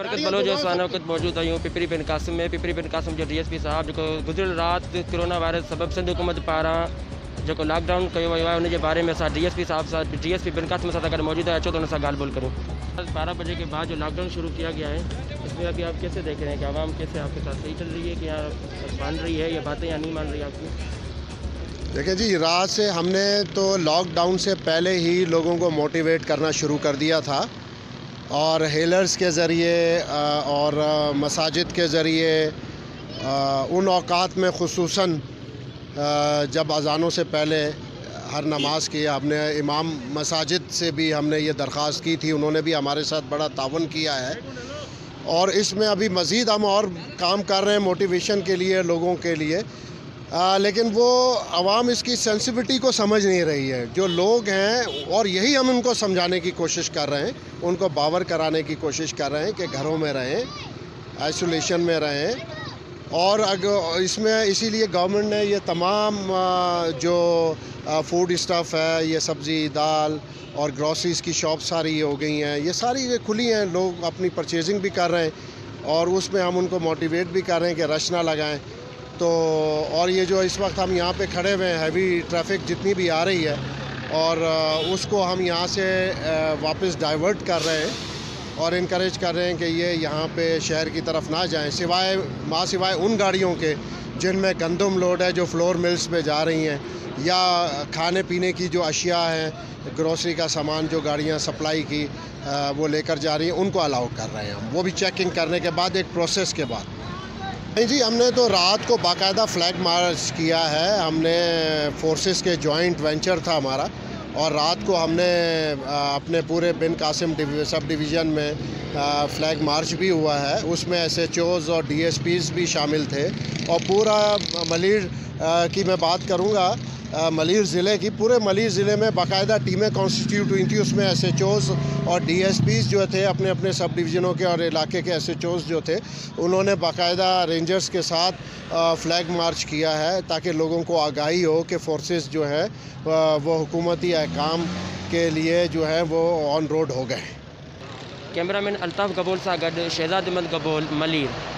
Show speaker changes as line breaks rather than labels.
मरकज़ बलोचिस्तान वक़्त मौजूद आहियूं पिपरी बिन कासिम में। पिपरी बिन कासिम जो DSP साहब जो गुज़िरियल राति कोरोना वायरस सबब सिंध हुकूमत पारां जो लॉकडाउन किया वियो आहे उन जे बारे में असां DSP बिन कासिम सां गॾु मौजूद है। अचो तो उन सां ॻाल्हि ॿोल करूँ। 12 बजे के बाद जो लॉकडाउन शुरू किया गया है, इसमें अभी आप कैसे देख रहे हैं कि आवाम कैसे आपके साथ सही चल रही है कि या मान रही है या बातें या नहीं मान रही आपकी?
देखिए जी, रात से हमने तो लॉकडाउन से पहले ही लोगों को मोटिवेट करना शुरू कर दिया था और हेलर्स के ज़रिए और मसाजिद के ज़रिए उन औकात में खुसूसन जब अज़ानों से पहले हर नमाज की हमने इमाम मसाजिद से भी हमने ये दरख्वास्त की थी, उन्होंने भी हमारे साथ बड़ा तावन किया है और इसमें अभी मज़ीद हम और काम कर रहे हैं मोटिवेशन के लिए लोगों के लिए। लेकिन वो आवाम इसकी सेंसिटिविटी को समझ नहीं रही है। जो लोग हैं और यही हम उनको समझाने की कोशिश कर रहे हैं, उनको बावर कराने की कोशिश कर रहे हैं कि घरों में रहें, आइसोलेशन में रहें। और अगर इसमें इसीलिए गवर्नमेंट ने ये तमाम जो फूड स्टफ़ है, ये सब्ज़ी दाल और ग्रॉसरीज़ की शॉप सारी हो गई हैं, ये सारी ये खुली हैं, लोग अपनी परचेजिंग भी कर रहे हैं और उसमें हम उनको मोटिवेट भी कर रहे हैं कि रश ना लगाएं। तो और ये जो इस वक्त हम यहाँ पे खड़े हुए हैं, हैवी ट्रैफिक जितनी भी आ रही है और उसको हम यहाँ से वापस डाइवर्ट कर रहे हैं और इनकरेज कर रहे हैं कि ये यहाँ पे शहर की तरफ ना जाएं, सिवाय उन गाड़ियों के जिनमें गंदम लोड है, जो फ्लोर मिल्स पे जा रही हैं, या खाने पीने की जो अशिया हैं, ग्रोसरी का सामान जो गाड़ियाँ सप्लाई की वो लेकर जा रही हैं, उनको अलाउ कर रहे हैं हम, वो भी चेकिंग करने के बाद, एक प्रोसेस के बाद। नहीं जी, हमने तो रात को बाकायदा फ्लैग मार्च किया है। हमने फोर्सेस के जॉइंट वेंचर था हमारा और रात को हमने अपने पूरे बिन कासिम सब डिवीज़न में फ्लैग मार्च भी हुआ है। उसमें SHOs और DSPs भी शामिल थे और पूरा मलीर की मैं बात करूँगा, मलीर ज़िले की, पूरे मलीर ज़िले में बाकायदा टीमें कॉन्स्टिट्यूट हुई थी। उसमें SHOs और DSPs जो थे अपने अपने सब डिवीज़नों के और इलाके के SHOs जो थे, उन्होंने बाकायदा रेंजर्स के साथ फ्लैग मार्च किया है ताकि लोगों को आगाही हो कि फोर्सेस जो है वो हुकूमती अहकाम के लिए जो है वो ऑन रोड हो गए।
कैमरामैन अल्ताफ़ गबोल सां गॾु शहज़ाद अहमद गबोल, मलीर।